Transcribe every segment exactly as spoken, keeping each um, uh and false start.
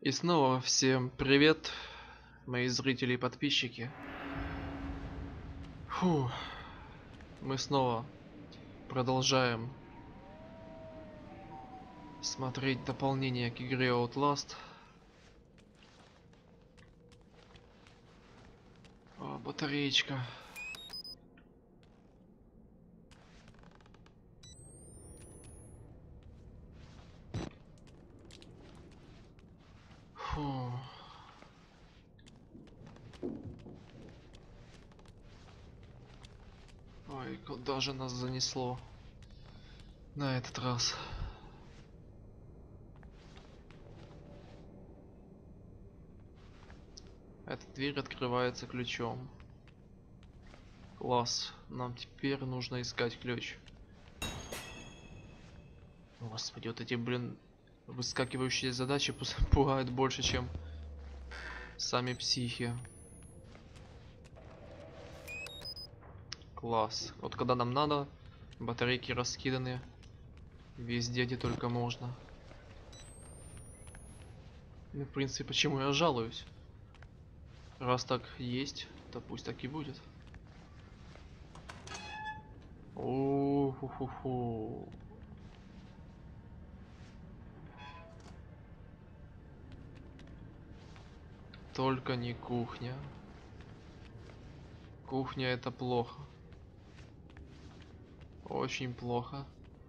И снова всем привет, мои зрители и подписчики. Фу, мы снова продолжаем смотреть дополнение к игре Outlast. О, батареечка. Фу. Ой, куда же нас занесло на этот раз? Эта дверь открывается ключом. Класс. Нам теперь нужно искать ключ. Господи, вот эти, блин, выскакивающие задачи пугают больше, чем сами психи. Класс. Вот когда нам надо, батарейки раскиданы везде, где только можно. Ну, в принципе, почему я жалуюсь? Раз так есть, то пусть так и будет. О-ху-ху-ху. Только не кухня. Кухня — это плохо. Очень плохо.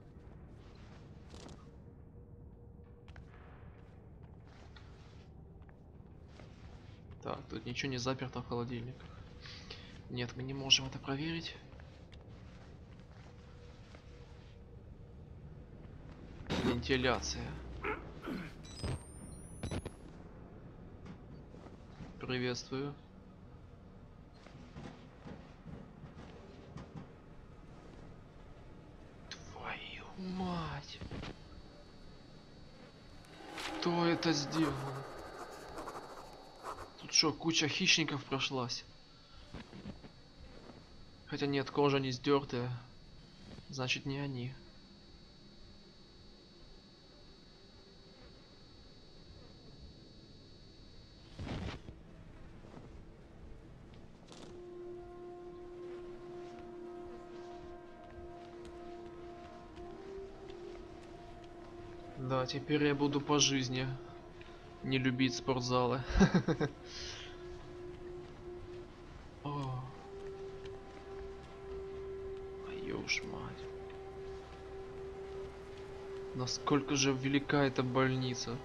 Так, тут ничего не заперто в холодильниках. Нет, мы не можем это проверить. Вентиляция. Приветствую. Твою мать! Кто это сделал? Тут что, куча хищников прошлась? Хотя нет, кожа не сдертая. Значит, не они. Да, теперь я буду по жизни не любить спортзалы. О, твою ж мать. Насколько же велика эта больница.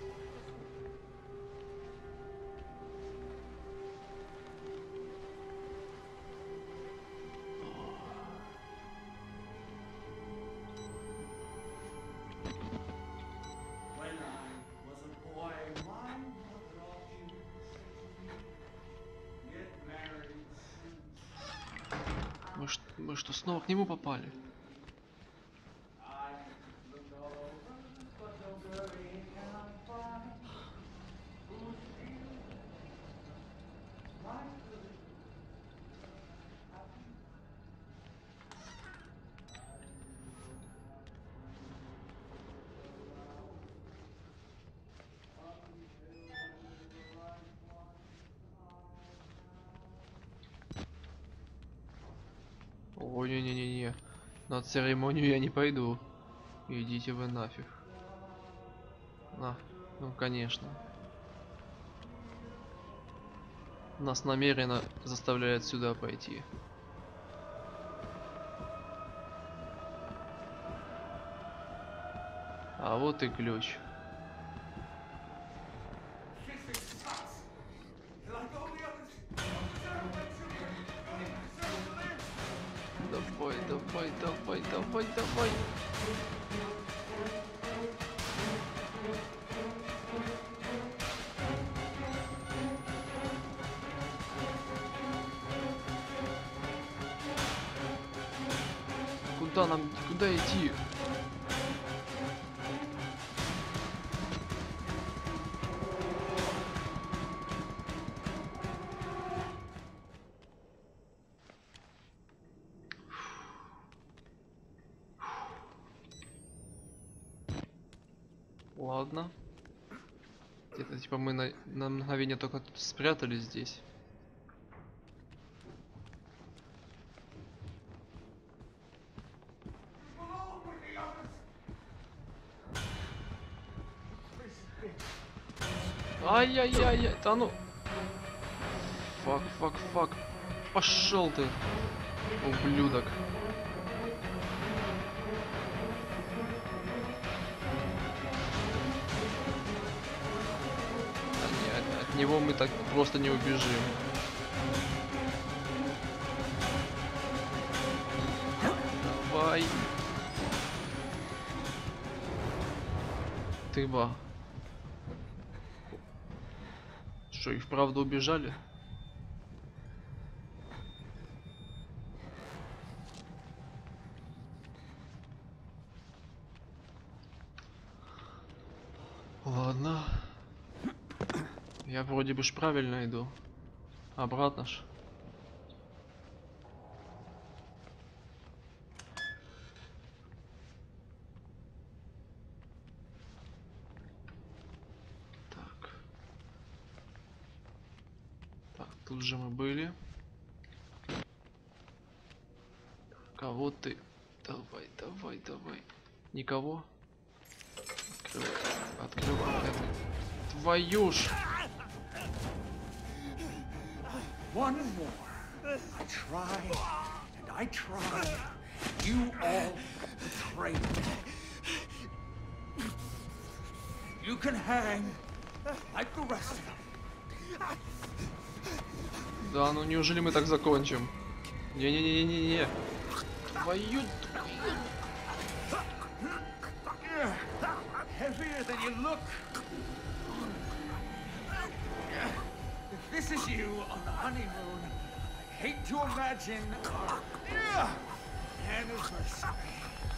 Мы, ш- мы что, снова к нему попали? Ой, не-не-не-не. На церемонию я не пойду. Идите вы нафиг. На, ну конечно. Нас намеренно заставляют сюда пойти. А вот и ключ. Давай, давай, давай, давай, давай. Куда нам, куда идти? Ладно. Это типа мы на, на мгновение только тут спрятались здесь. Ай-яй-яй-яй, да ну. Фак, фак, фак. Пошел ты, ублюдок. От, от него мы так просто не убежим. Давай. Ты ба. Что, и вправду убежали? Ладно. Я вроде бы ж правильно иду. Обратно ж. Так. Так, тут же мы были. Кого ты? Давай, давай, давай. Никого? Открывай. Открывай. Твою ж! One more. I tried, and I tried. You all betrayed me. You can hang like the rest of them. Да, ну неужели мы так закончим? Не-не-не-не-не-не. Твою... Heavier than you look. If this is you on the honeymoon, I hate to imagine our anniversary.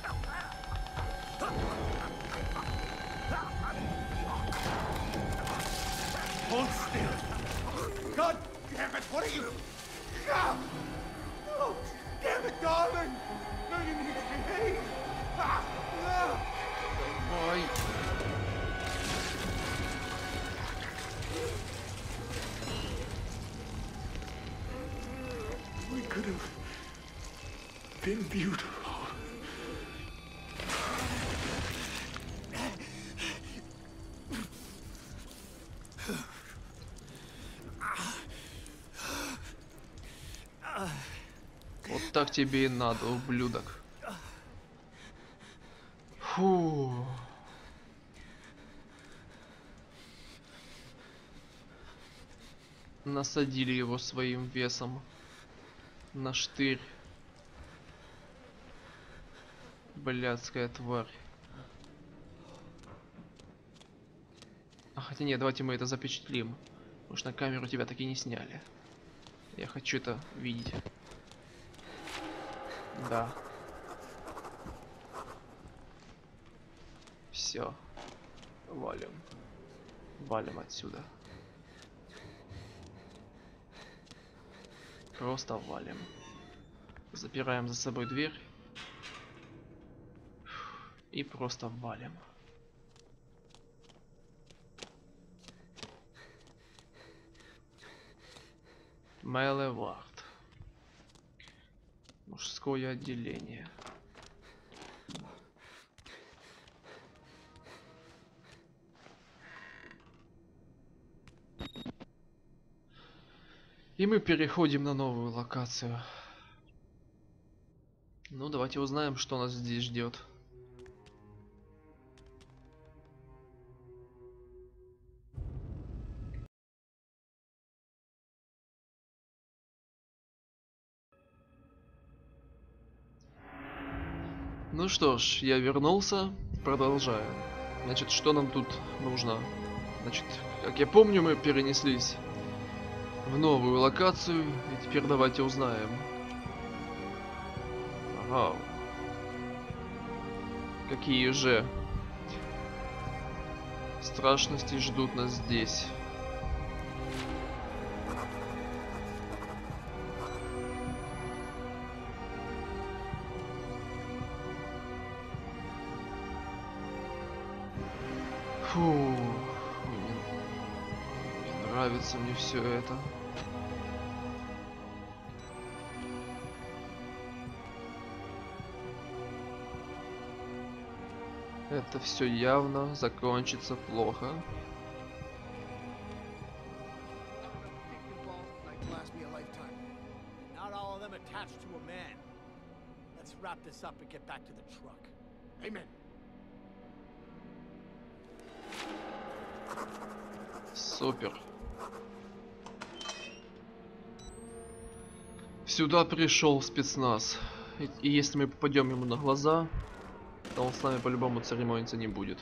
Hold still. God damn it, what are you? Ah! Oh, damn it, darling. No, you need to behave. Ah! Ah! Ой. We could have been beautiful. Вот так тебе и надо, ублюдок. Фу. Насадили его своим весом на штырь. Блядская тварь. А хотя нет, давайте мы это запечатлим. Потому что на камеру тебя так и не сняли. Я хочу это видеть. Да. Все. Валим. Валим отсюда. Просто валим. Запираем за собой дверь. И просто валим. Мэлэвард. Мужское отделение. И мы переходим на новую локацию. Ну, давайте узнаем, что нас здесь ждет. Ну что ж, я вернулся, продолжаю. Значит, что нам тут нужно? Значит, как я помню, мы перенеслись в новую локацию, и теперь давайте узнаем. Ага. Какие же страшности ждут нас здесь? Фу. нравится мне все это. Это все явно закончится плохо. Супер. Сюда пришел спецназ. И, и если мы попадем ему на глаза, то он с нами по-любому церемониться не будет.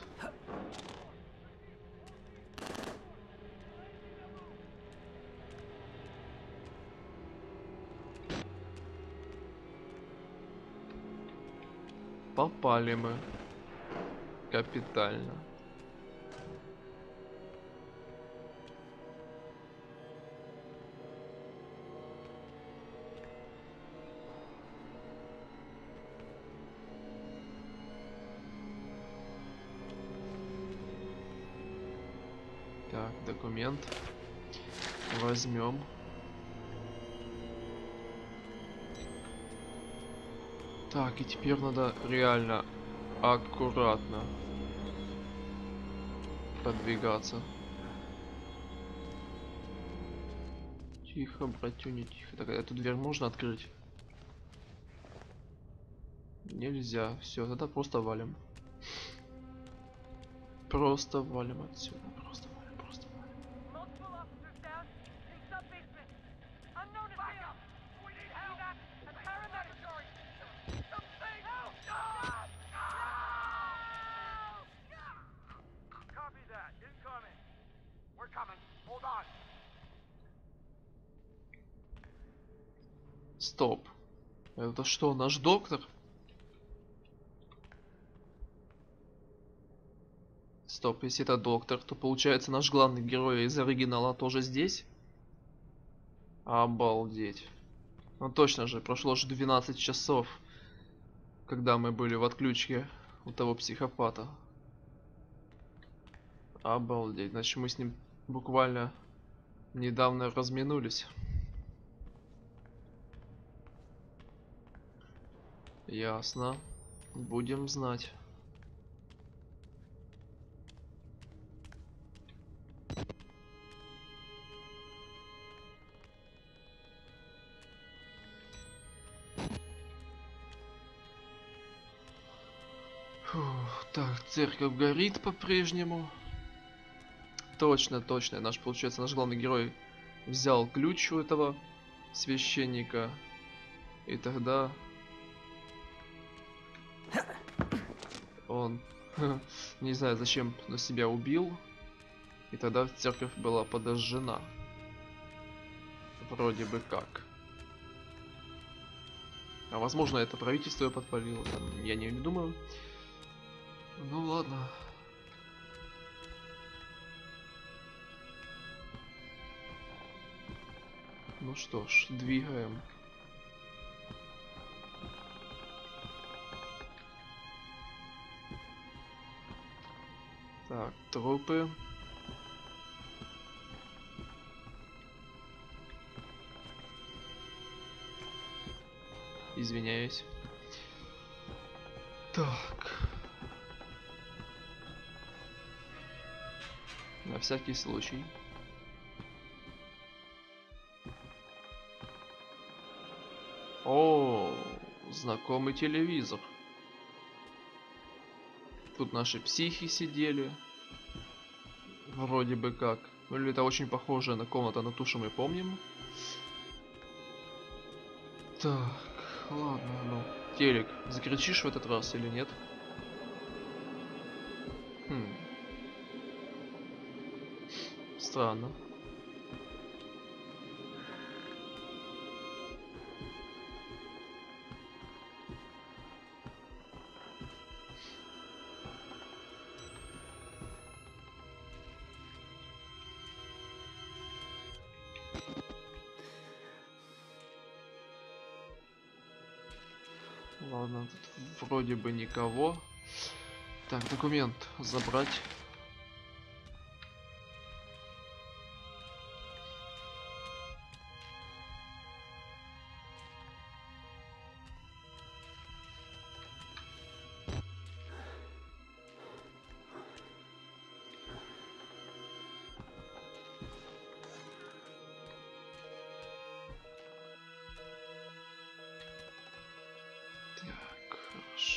Попали мы. Капитально. Так, документ. Возьмем. Так, и теперь надо реально аккуратно подвигаться. Тихо, братюня, тихо. Так, эту дверь можно открыть? Нельзя. Все, тогда просто валим. Просто валим отсюда. Просто валим, просто валим. Стоп. Это что, наш доктор? Стоп, если это доктор, то получается наш главный герой из оригинала тоже здесь? Обалдеть. Ну точно же, прошло же двенадцать часов, когда мы были в отключке у того психопата. Обалдеть, значит мы с ним буквально недавно разминулись. Ясно. Будем знать. Фух, так, церковь горит по-прежнему. Точно, точно. Наш, получается, наш главный герой взял ключ у этого священника. И тогда он, не знаю зачем, но себя убил. И тогда церковь была подожжена. Вроде бы как. А возможно это правительство ее подпалило. Я не думаю. Ну ладно. Ну что ж, двигаем. Так, трупы. Извиняюсь. Так. На всякий случай. О, знакомый телевизор. Тут наши психи сидели. Вроде бы как. Ну, это очень похоже на комната на ту, что мы помним. Так, ладно, ну. Телек, закричишь в этот раз или нет? Хм. Странно. Ладно, тут вроде бы никого. Так, документ забрать.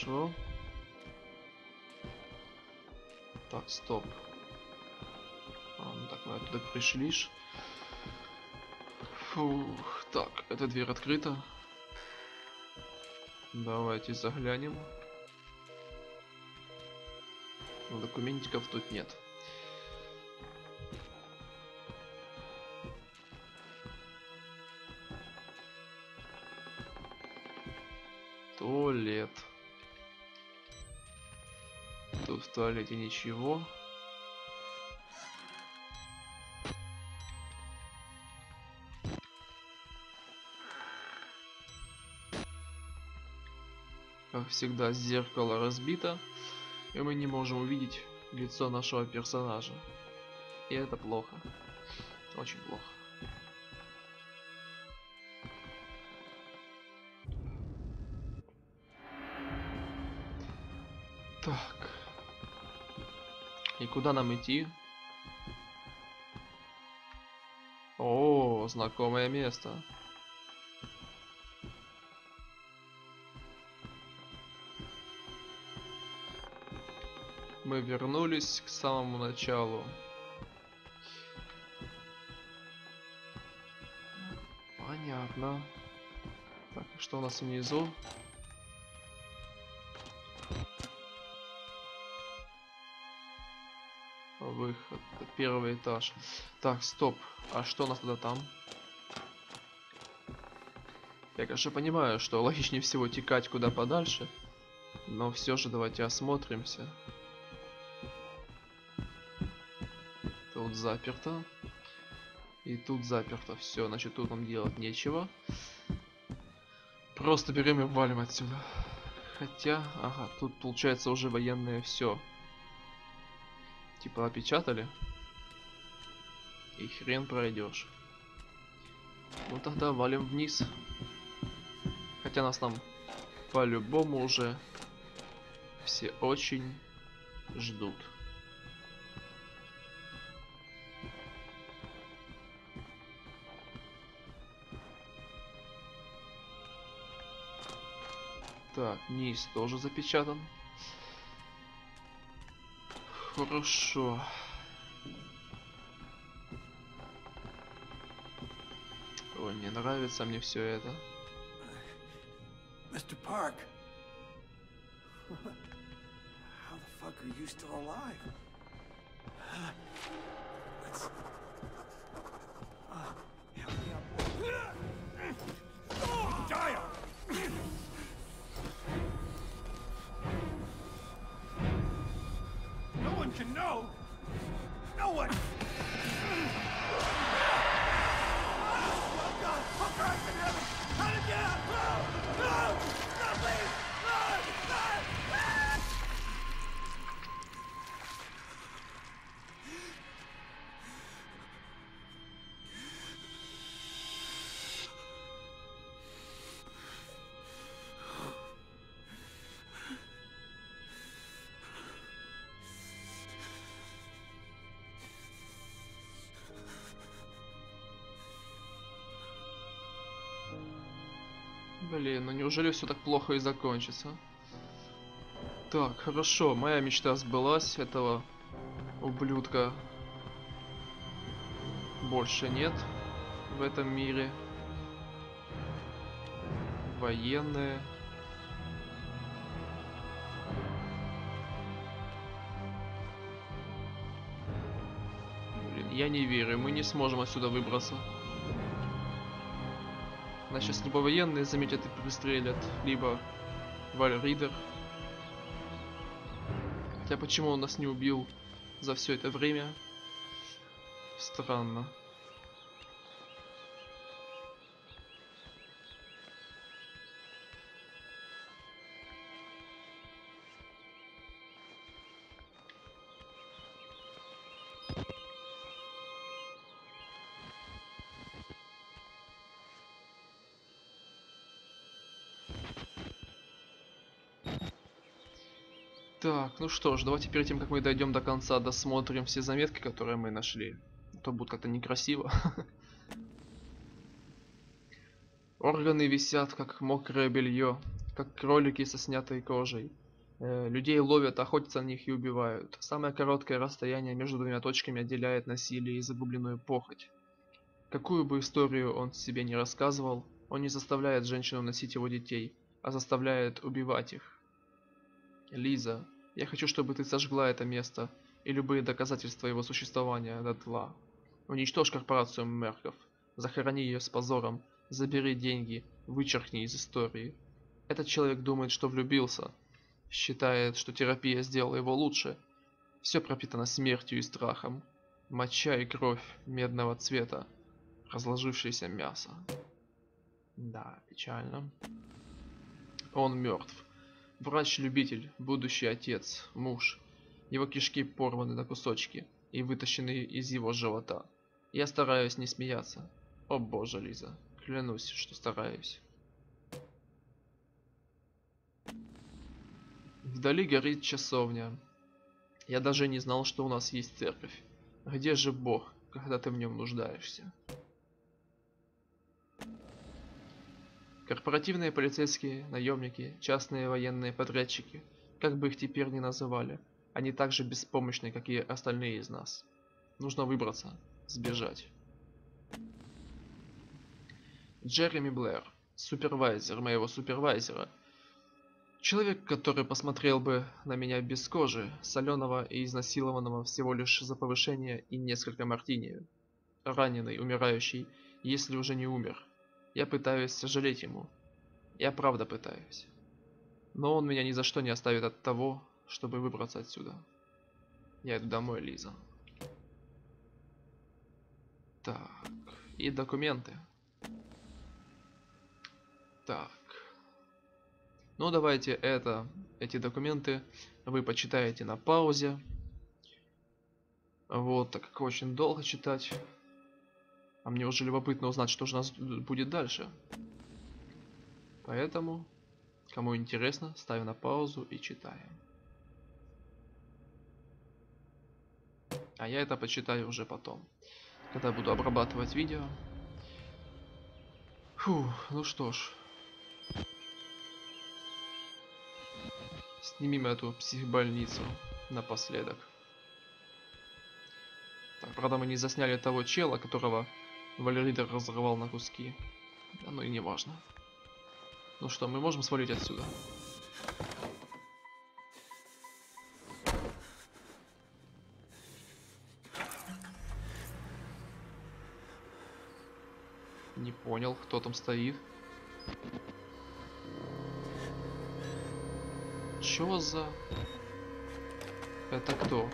Хорошо. Так, стоп. А, ну так, мы оттуда пришли ж. Фух, так, эта дверь открыта. Давайте заглянем. Но документиков тут нет. Туалет. Тут в туалете ничего. Как всегда, зеркало разбито, и мы не можем увидеть лицо нашего персонажа. И это плохо. Очень плохо. Так. И куда нам идти? О, знакомое место. Мы вернулись к самому началу. Понятно. Так, что у нас внизу? Выход. Первый этаж. Так, стоп. А что у нас тогда там? Я, конечно, понимаю, что логичнее всего текать куда подальше. Но все же давайте осмотримся. Тут заперто. И тут заперто. Все, значит, тут нам делать нечего. Просто берем и валим отсюда. Хотя, ага, тут получается уже военное все. Типа опечатали. И хрен пройдешь. Ну тогда валим вниз. Хотя нас там по-любому уже все очень ждут. Так, низ тоже запечатан. Хорошо. Ой, не нравится мне все это. Mister Park. How the fuck are you still alive? Let's... Uh, help me up. Die! No one can know. No one. Oh God! Oh Christ in heaven! How to get out? No! No! No, please! No! No! Блин, ну неужели все так плохо и закончится? Так, хорошо, моя мечта сбылась, этого ублюдка больше нет в этом мире. Военные. Блин, я не верю, мы не сможем отсюда выбраться. Нас сейчас либо военные заметят и пристрелят, либо Вальридер. Хотя почему он нас не убил за все это время? Странно. Так, ну что ж, давайте перед тем, как мы дойдем до конца, досмотрим все заметки, которые мы нашли. А то будет как-то некрасиво. Органы висят, как мокрое белье. как кролики со снятой кожей. Э, людей ловят, охотятся на них и убивают. Самое короткое расстояние между двумя точками отделяет насилие и загубленную похоть. Какую бы историю он себе не рассказывал, он не заставляет женщину носить его детей, а заставляет убивать их. Лиза, я хочу, чтобы ты сожгла это место и любые доказательства его существования дотла. Уничтожь корпорацию Мерков, захорони ее с позором, забери деньги, вычеркни из истории. Этот человек думает, что влюбился, считает, что терапия сделала его лучше. Все пропитано смертью и страхом. Моча и кровь медного цвета, разложившееся мясо. Да, печально. Он мертв. Врач-любитель, будущий отец, муж. Его кишки порваны на кусочки и вытащены из его живота. Я стараюсь не смеяться. О боже, Лиза, клянусь, что стараюсь. Вдали горит часовня. Я даже не знал, что у нас есть церковь. Где же Бог, когда ты в нем нуждаешься? Корпоративные полицейские, наемники, частные военные подрядчики, как бы их теперь ни называли, они так же беспомощны, как и остальные из нас. Нужно выбраться, сбежать. Джереми Блэр, супервайзер моего супервайзера. Человек, который посмотрел бы на меня без кожи, соленого и изнасилованного всего лишь за повышение и несколько мартини. Раненый, умирающий, если уже не умер. Я пытаюсь сожалеть ему. Я правда пытаюсь. Но он меня ни за что не оставит от того, чтобы выбраться отсюда. Я иду домой, Лиза. Так, и документы. Так. Ну давайте это, эти документы вы почитаете на паузе. Вот, так как очень долго читать. А мне уже любопытно узнать, что же у нас будет дальше. Поэтому, кому интересно, ставим на паузу и читаем. А я это почитаю уже потом, когда буду обрабатывать видео. Фу, ну что ж. Снимем эту психбольницу напоследок. Так, правда, мы не засняли того чела, которого Валеридер разорвал на куски. Да, ну и не важно. Ну что, мы можем свалить отсюда? Не понял, кто там стоит. Чё за... Это кто?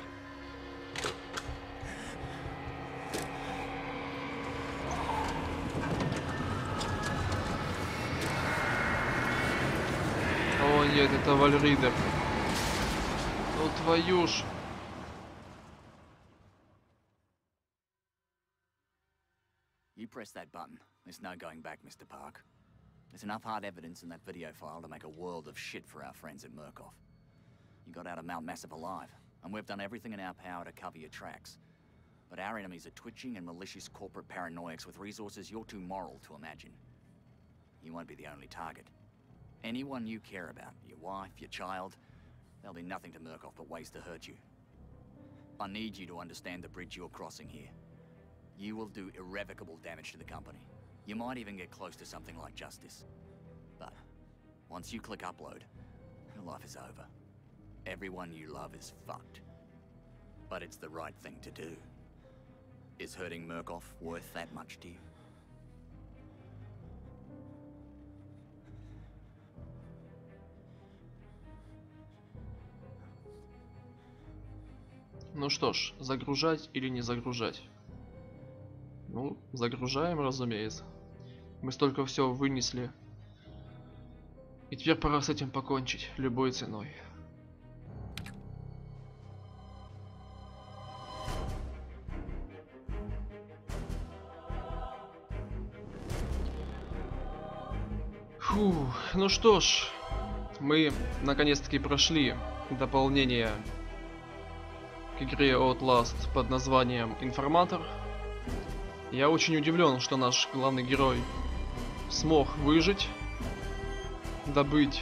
О нет, это Вальридер. Ну твою ж. You press that button. There's no going back, Mister Park. There's enough hard evidence in that video file to make a world of shit for our friends at Murkoff. You got out of Mount Massive alive, and we've done everything in our power to cover your tracks. But our enemies are twitching and malicious corporate paranoics with resources you're too moral to imagine. You won't be the only target. Anyone you care about, your wife, your child, there'll be nothing to Murkoff but ways to hurt you. I need you to understand the bridge you're crossing here. You will do irrevocable damage to the company. You might even get close to something like justice. But once you click upload, your life is over. Everyone you love is fucked. But it's the right thing to do. Is hurting Murkoff worth that much to you? Ну что ж, загружать или не загружать? Ну, загружаем, разумеется. Мы столько всего вынесли. И теперь пора с этим покончить, любой ценой. Фу, ну что ж, мы наконец-таки прошли дополнение к игре Outlast под названием Информатор. Я очень удивлен, что наш главный герой смог выжить. добыть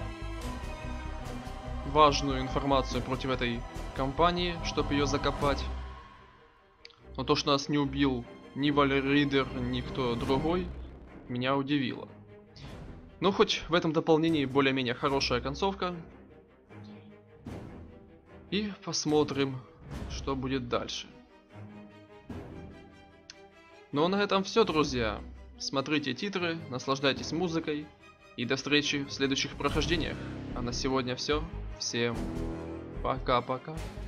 важную информацию против этой компании, чтобы ее закопать. Но то, что нас не убил ни Валер Ридер, ни кто другой, меня удивило. Ну, хоть в этом дополнении более-менее хорошая концовка. И посмотрим, что будет дальше. Ну а на этом все, друзья. Смотрите титры, наслаждайтесь музыкой. И до встречи в следующих прохождениях. А на сегодня все. Всем пока-пока.